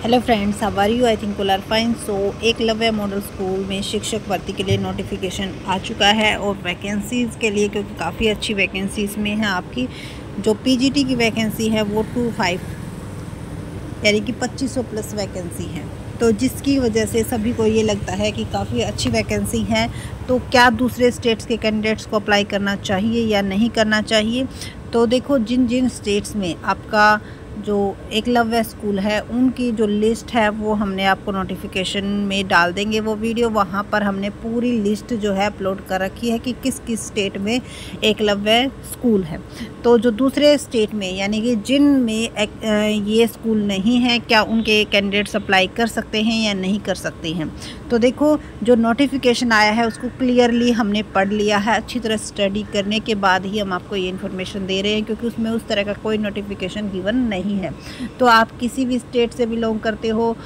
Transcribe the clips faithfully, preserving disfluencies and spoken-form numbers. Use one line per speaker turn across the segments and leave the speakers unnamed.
Hello friends, how are you? I think all are fine. So Eklavya model school में शिक्षक भर्ती के लिए नोटिफिकेशन आ चुका है और वैकेंसीज़ के लिए, क्योंकि काफ़ी अच्छी वैकेंसीज़ में है आपकी जो पीजीटी की वैकेंसी है वो टू फाइव यानी कि पच्चीस सौ प्लस वैकेंसी है। तो जिसकी वजह से सभी को ये लगता है कि काफ़ी अच्छी वैकेंसी है, तो क्या दूसरे स्टेट्स के कैंडिडेट्स को अप्लाई करना चाहिए या नहीं करना चाहिए। तो देखो, जिन जिन स्टेट्स में आपका जो एकलव्य स्कूल है उनकी जो लिस्ट है वो हमने आपको नोटिफिकेशन में डाल देंगे वो वीडियो। वहाँ पर हमने पूरी लिस्ट जो है अपलोड कर रखी है कि किस किस स्टेट में एकलव्य स्कूल है। तो जो दूसरे स्टेट में यानी कि जिन में ये स्कूल नहीं है, क्या उनके कैंडिडेट्स अप्लाई कर सकते हैं या नहीं कर सकते हैं। तो देखो, जो नोटिफिकेशन आया है उसको क्लियरली हमने पढ़ लिया है। अच्छी तरह स्टडी करने के बाद ही हम आपको ये इन्फॉर्मेशन दे रहे हैं, क्योंकि उसमें उस तरह का कोई नोटिफिकेशन गिवन नहीं है। तो आप किसी भी स्टेट से बिलोंग करते हो,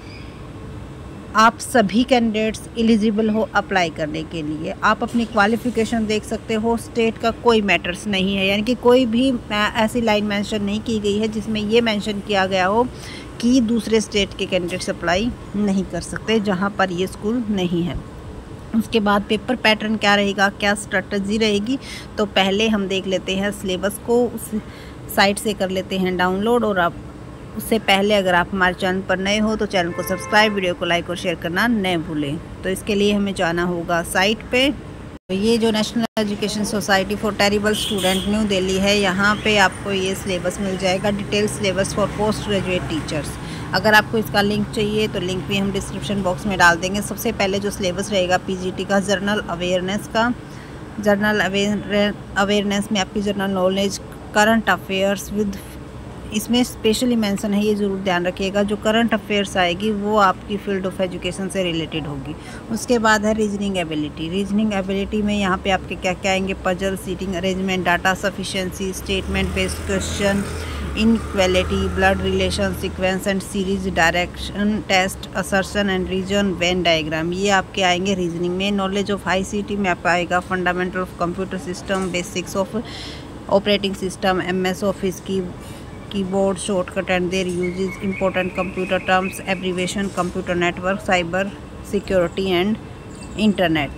आप सभी कैंडिडेट्स एलिजिबल हो अप्लाई करने के लिए। आप अपनी क्वालिफ़िकेशन देख सकते हो, स्टेट का कोई मैटर्स नहीं है, यानी कि कोई भी ऐसी लाइन मेंशन नहीं की गई है जिसमें ये मेंशन किया गया हो कि दूसरे स्टेट के कैंडिडेट्स अप्लाई नहीं कर सकते जहां पर ये स्कूल नहीं है। उसके बाद पेपर पैटर्न क्या रहेगा, क्या स्ट्रेटजी रहेगी, तो पहले हम देख लेते हैं सिलेबस को। उस साइट से कर लेते हैं डाउनलोड। और आप उससे पहले अगर आप हमारे चैनल पर नए हो तो चैनल को सब्सक्राइब, वीडियो को लाइक और शेयर करना न भूलें। तो इसके लिए हमें जाना होगा साइट पे। तो ये जो national education society for terrible student new Delhi है, यहाँ पे आपको ये सिलेबस मिल जाएगा, detail syllabus for post graduate teachers. अगर आपको इसका लिंक चाहिए तो लिंक भी हम डिस्क्रिप्शन बॉक्स में डाल देंगे। सबसे पहले जो सिलेबस रहेगा पीजीटी का, जनरल अवेयरनेस का। जनरल अवेयरनेस में आपकी general knowledge, current affairs with, इसमें स्पेशली मेंशन है, ये ज़रूर ध्यान रखिएगा, जो करंट अफेयर्स आएगी वो आपकी फील्ड ऑफ एजुकेशन से रिलेटेड होगी। उसके बाद है रीजनिंग एबिलिटी। रीजनिंग एबिलिटी में यहाँ पे आपके क्या क्या आएंगे, puzzle, seating arrangement, data sufficiency, statement based question, inequality, blood relation, sequence and series, direction test, assertion and reason, Venn diagram, ये आपके आएंगे रीजनिंग में। नॉलेज ऑफ आईसीटी में आपका आएगा fundamental of computer system, basics of operating system, MS office की keyboard shortcut and their uses, important computer terms, abbreviation, computer network, cyber security and internet.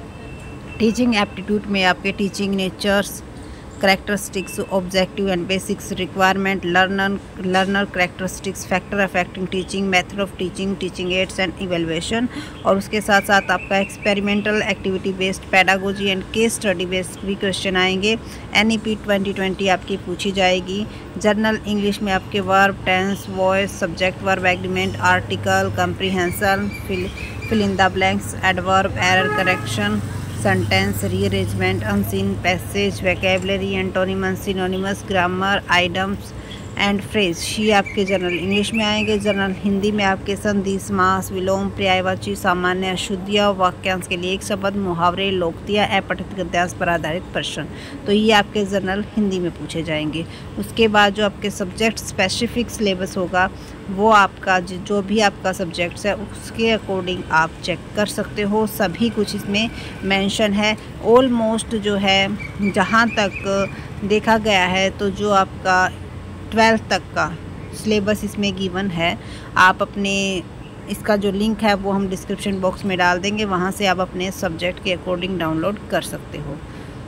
Teaching aptitude में आपके teaching natures, characteristics, objective and basics requirement, learner learner characteristics, factor affecting teaching, method of teaching, teaching aids and evaluation. और उसके साथ साथ आपका experimental activity based pedagogy and case study based भी question आएंगे। NEP twenty twenty आपकी पूछी जाएगी। जर्नल इंग्लिश में आपके verb, tense, voice, subject, verb agreement, article, comprehension, fill fill in the blanks, adverb, error correction, sentence rearrangement, unseen passage, vocabulary, antonyms, synonyms, grammar, items and phrase, ये आपके general English में आएंगे। General Hindi में आपके संधि, समास, विलोम, पर्यायवाची, सामान्य, अशुद्धियाँ, वाक्यांश के लिए एक शब्द, मुहावरे, लोकोक्तियाँ, अपठित गद्यांश पर आधारित प्रश्न, तो ये आपके जनरल हिंदी में पूछे जाएंगे। उसके बाद जो आपके सब्जेक्ट स्पेसिफिक सिलेबस होगा वो आपका जो भी आपका सब्जेक्ट्स है उसके अकॉर्डिंग आप चेक कर सकते हो। सभी कुछ इसमें मेंशन है ऑलमोस्ट, जो है जहाँ तक देखा गया है, तो जो आपका ट्वेल्थ तक का सिलेबस इसमें गिवन है। आप अपने इसका जो लिंक है वो हम डिस्क्रिप्शन बॉक्स में डाल देंगे, वहाँ से आप अपने सब्जेक्ट के अकॉर्डिंग डाउनलोड कर सकते हो।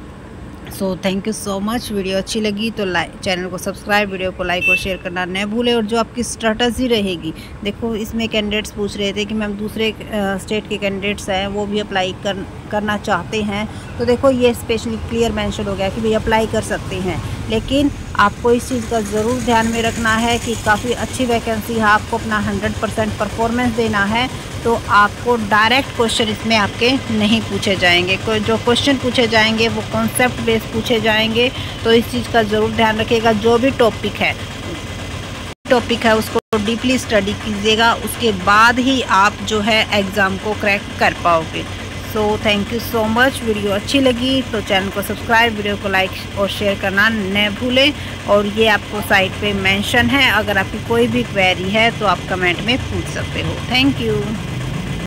So thank you so much. Video अच्छी लगी तो लाइक, चैनल को सब्सक्राइब, वीडियो को लाइक और शेयर करना न भूलें। और जो आपकी स्ट्रेटजी रहेगी, देखो इसमें कैंडिडेट्स पूछ रहे थे कि मैम दूसरे स्टेट के कैंडिडेट्स हैं वो भी अप्लाई कर करना चाहते हैं, तो देखो ये स्पेशली क्लियर मेंशन हो गया कि भाई अप्लाई कर सकते हैं। लेकिन आपको इस चीज़ का ज़रूर ध्यान में रखना है कि काफ़ी अच्छी वैकेंसी है, आपको अपना हंड्रेड परसेंट परफॉर्मेंस देना है। तो आपको डायरेक्ट क्वेश्चन इसमें आपके नहीं पूछे जाएंगे, कोई जो क्वेश्चन पूछे जाएंगे वो कॉन्सेप्ट बेस्ड पूछे जाएंगे। तो इस चीज़ का ज़रूर ध्यान रखिएगा। जो भी टॉपिक है टॉपिक है उसको डीपली स्टडी कीजिएगा, उसके बाद ही आप जो है एग्ज़ाम को क्रैक कर पाओगे। So thank you so much. Video अच्छी लगी तो चैनल को सब्सक्राइब, वीडियो को लाइक और शेयर करना न भूलें। और ये आपको साइट पे मेंशन है, अगर आपकी कोई भी क्वेरी है तो आप कमेंट में पूछ सकते हो। Thank you.